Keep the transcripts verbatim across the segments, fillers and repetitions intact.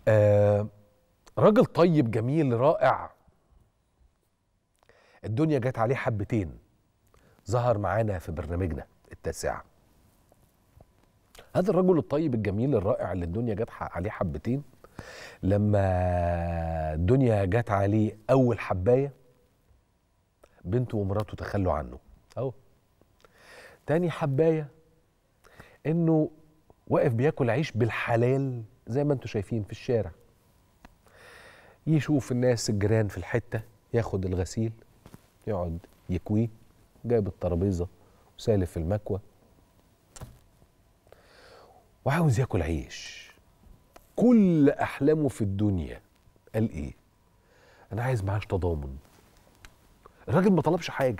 آه راجل طيب جميل رائع، الدنيا جت عليه حبتين، ظهر معانا في برنامجنا التاسع. هذا الرجل الطيب الجميل الرائع اللي الدنيا جت عليه حبتين، لما الدنيا جت عليه أول حباية بنته ومراته تخلوا عنه. أهو تاني حباية إنه واقف بياكل عيش بالحلال زي ما انتوا شايفين في الشارع، يشوف الناس الجيران في الحتة ياخد الغسيل يقعد يكويه، جايب الترابيزة وسالف في المكوى وعاوز ياكل عيش. كل أحلامه في الدنيا قال إيه؟ أنا عايز معاش تضامن. الراجل ما طلبش حاجة.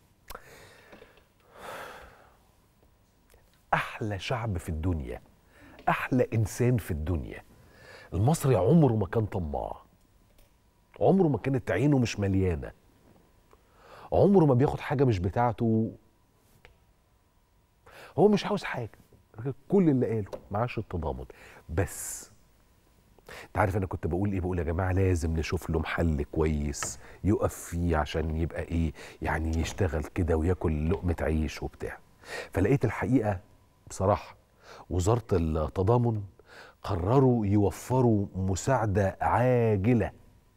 أحلى شعب في الدنيا، أحلى إنسان في الدنيا. المصري عمره ما كان طماع، عمره ما كانت عينه مش مليانة، عمره ما بياخد حاجة مش بتاعته. هو مش عاوز حاجة، كل اللي قاله معاش التضامن بس. انت عارف انا كنت بقول ايه؟ بقول يا جماعة لازم نشوف له محل كويس يقف فيه عشان يبقى ايه يعني، يشتغل كده وياكل لقمة عيش وبتاع. فلقيت الحقيقة بصراحة وزارة التضامن قرروا يوفروا مساعدة عاجلة.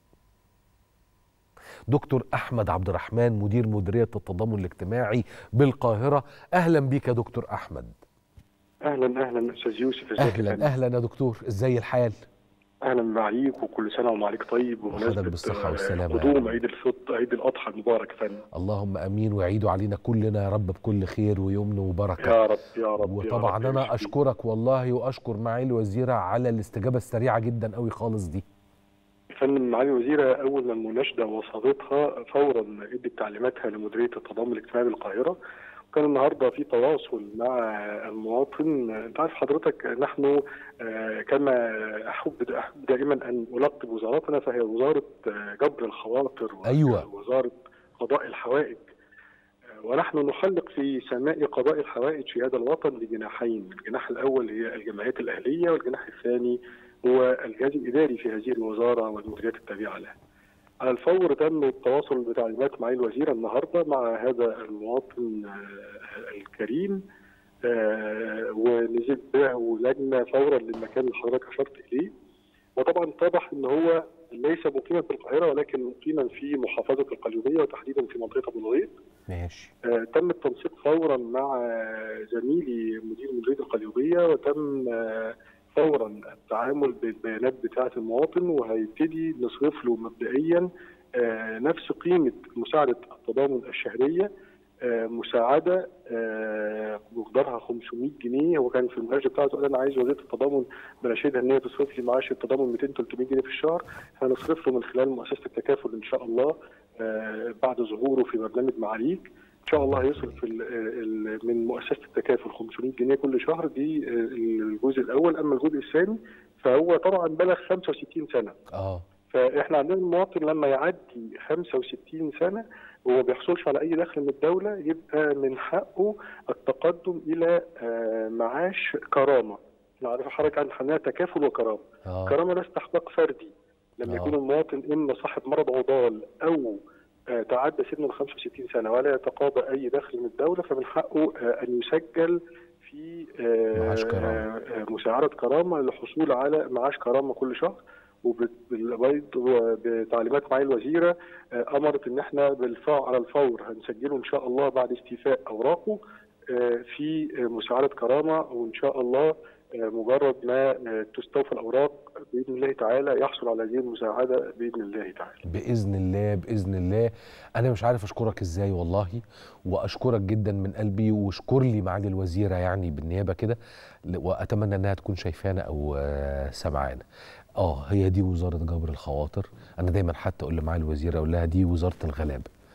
دكتور أحمد عبد الرحمن مدير مديرية التضامن الاجتماعي بالقاهرة، أهلا بيك يا دكتور أحمد. اهلا اهلا استاذ يوسف، ازيك؟ اهلا اهلا يا دكتور، ازاي الحال؟ اهلا معيك، وكل سنه ومعاليك طيب وحضرتك بالصحه والسلامه. قدوم عيد الفطر، عيد الاضحى المبارك يا فندم. اللهم امين، ويعيدوا علينا كلنا يا رب بكل خير ويمن وبركه يا رب يا رب. وطبعا يا رب انا اشكرك والله، واشكر معالي الوزيره على الاستجابه السريعه جدا قوي خالص دي. يا فندم، معالي الوزيره اول ما المناشده وصلتها فورا ادت تعليماتها لمديريه التضامن الاجتماعي بالقاهره، وكان النهارده في تواصل مع المواطن. انت عارف حضرتك نحن كما احب دائما ان القب وزارتنا فهي وزاره جبر الخواطر، أيوة. ووزاره قضاء الحوائج، ونحن نحلق في سماء قضاء الحوائج في هذا الوطن بجناحين. الجناح الاول هي الجمعيات الاهليه، والجناح الثاني هو الجهاز الاداري في هذه الوزاره والمديريات التابعه لها. على الفور تم التواصل بتعليمات معالي الوزيره النهارده مع هذا المواطن الكريم، ونزل به لجنه فورا للمكان اللي حضرتك اشرت اليه. وطبعا اتضح ان هو ليس مقيما في القاهره، ولكن مقيما في محافظه القليوبيه، وتحديدا في منطقه ابو الغيط. ماشي. آه تم التنسيق فورا مع زميلي مدير مديريه القليوبيه، وتم آه فورا التعامل بالبيانات بتاعه المواطن، وهيبتدي نصرف له مبدئيا آه نفس قيمه مساعده التضامن الشهريه، آه مساعده آه مقدارها خمسمائة جنيه. هو كان في المناقشه بتاعته قال انا عايز وزاره التضامن بناشدها ان هي تصرف لي معاش التضامن مئتين ثلاثمائة جنيه في الشهر، هنصرف له من خلال مؤسسه التكافل ان شاء الله آه بعد ظهوره في برنامج معاليك. ان شاء الله هيصرف من مؤسسه التكافل خمسمائة جنيه كل شهر. دي الجزء الاول. اما الجزء الثاني فهو طبعا بلغ خمسة وستين سنه. اه فاحنا عندنا المواطن لما يعدي خمسة وستين سنه وما بيحصلش على اي دخل من الدوله، يبقى من حقه التقدم الى معاش كرامه. نعرف حضرتك عن حمايه تكافل وكرامه. آه. كرامه ده استحقاق فردي لما آه. يكون المواطن اما صاحب مرض عضال او تعدى سن ال خمسة وستين سنه ولا يتقاضى اي دخل من الدوله، فمن حقه ان يسجل في معاش كرامه، مساعده كرامه للحصول على معاش كرامه كل شهر. وبتعليمات معالي الوزيره امرت ان احنا بالفعل على الفور هنسجله ان شاء الله بعد استيفاء اوراقه في مساعده كرامه، وان شاء الله مجرد ما تستوفى الاوراق باذن الله تعالى يحصل على هذه المساعده باذن الله تعالى. باذن الله باذن الله. انا مش عارف اشكرك ازاي والله، واشكرك جدا من قلبي، واشكر لي معالي الوزيره يعني بالنيابه كده، واتمنى انها تكون شايفانا او سمعانا. اه هي دي وزاره جبر الخواطر. انا دايما حتى اقول لمعالي الوزيره اقول لها دي وزاره الغلابه.